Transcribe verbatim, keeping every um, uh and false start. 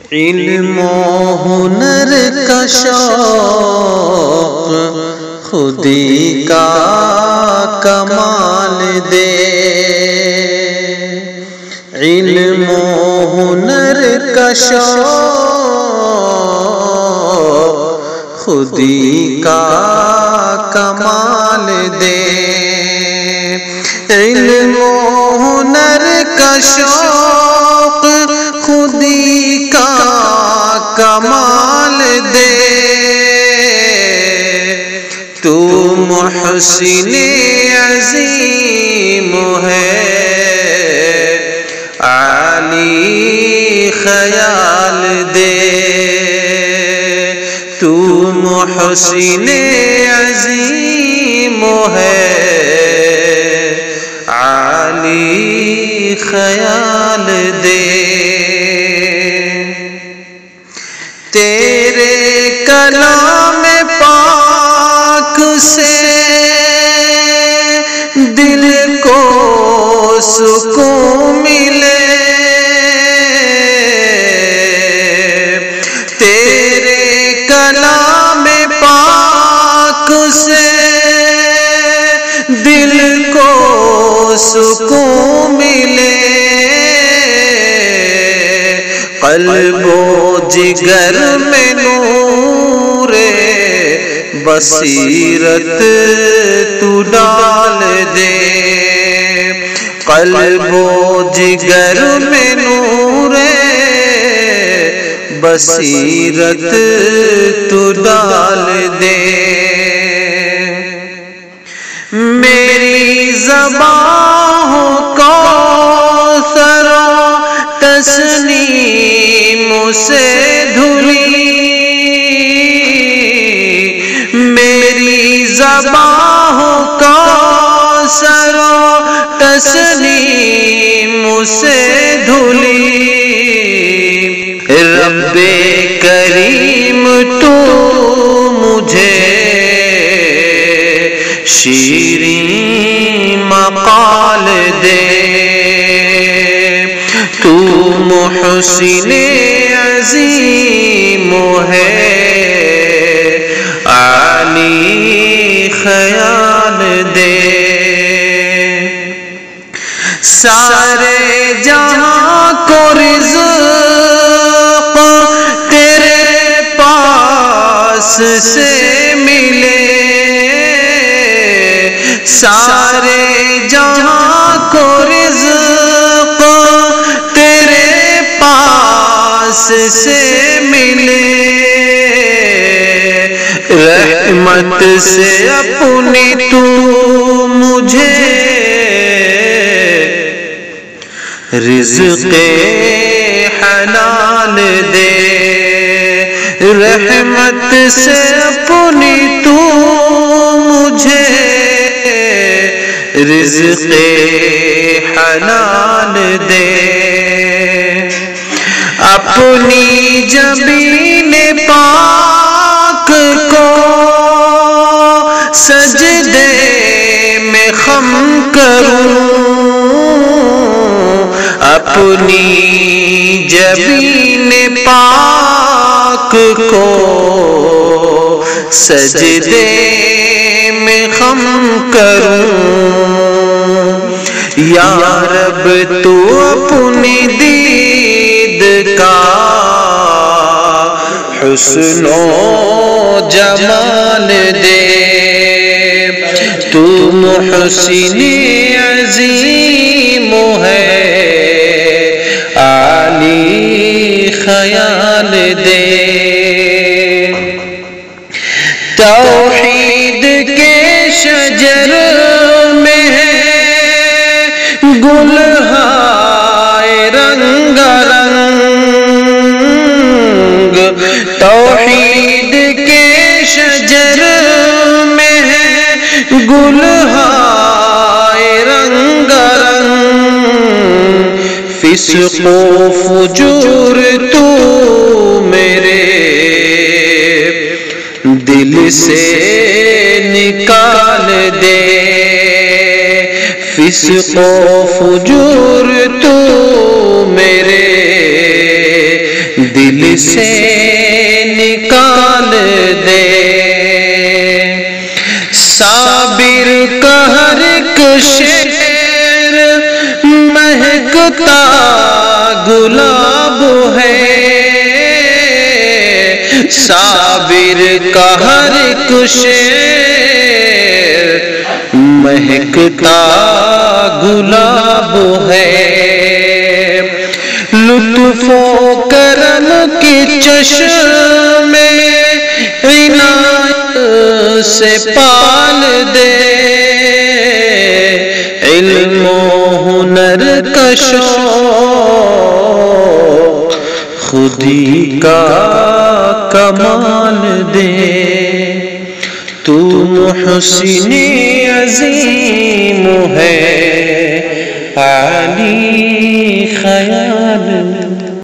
علم و ہنر کا شوق خودی کا کمال دے، علم و ہنر کا شوق خودی کا کمال دے، علم و ہنر کا شوق خودی کا کمال دے، تو محسن عظیم ہے عالی خیال دے، تو محسن عظیم ہے عالی خیال دے، تیرے کلام پاک سے دل کو سکون ملے، تیرے کلام پاک سے دل کو سکون ملے، قلب و جگر میں نور بصیرت تو ڈال دے، قلب و جگر میں نور بصیرت تو ڈال دے، میری زبان ہو کوثر و تسنیم سے دھلی، میری زبان ہو کوثر و تسنیم سے دھلی، رب کریم تو مجھے شیریں مقال دے، تو محسن عظیم ہے عالی خیال دے، سارے جہاں کو رزق تیرے پاس سے ملے، سارے جہاں کو رزق تیرے پاس سے ملے، رحمت سے اپنی تو مجھے رزق حلال دے، رحمت سے اپنی تو مجھے رزق حلال دے، اپنی جبین پاک کو سجدے میں خم کروں، اپنی جبین پاک کو سجدے میں خم کروں، یا رب تو اپنی دید کا حسن و جمال دے، تو محسن عظیم ہے عالی خیال دے، توحید کے شجر میں ہے گل ہائے رنگ رنگ، توحید کے شجر میں ہے گل ہائے رنگ رنگ، فسق و فجور تو میرے دل سے نکال دے، فسق و فجور تو میرے دل سے نکال دے، صابر کا ہر ایک شعر مہکتا گلاب ہے، صابر کا ہر ایک شعر مہکتا گلاب ہے، لطف و کرم کی چشمے عنایت سے پال دے، علم و ہنر کا شوق خودی کا کمال دے، تو محسن عظیم ہے عالی خیال